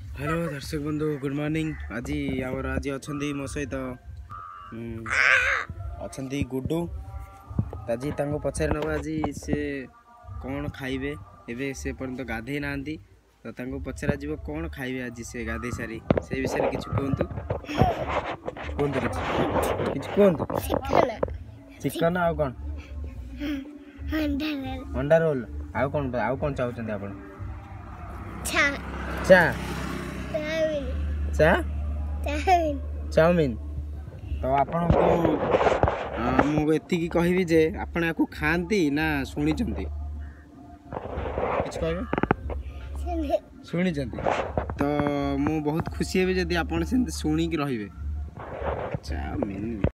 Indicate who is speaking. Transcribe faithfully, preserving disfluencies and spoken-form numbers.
Speaker 1: Hello दर्शक बंधु good morning. आज आमर आज अच्छा मो सहित अच्छा गुड्डू आज पचार ना आज से कौन खाइबे एबे से पर्यंत गाधे ना तो पचरा जीव कौन खाइबे आज से गाधे सारी से विषय किछु कहंतु कहंतु किछु किछु कहंतु चिकन आ कौन अंडा रोल आ कौन आ कौन चाहते आप चा चा चाउमीन तो आपण को मुझे कहबी जे आपण आपको खाती ना शुणी शुणी तो मु बहुत खुशी हेबी जदि आपण से शुणी रहिबे चाउमीन।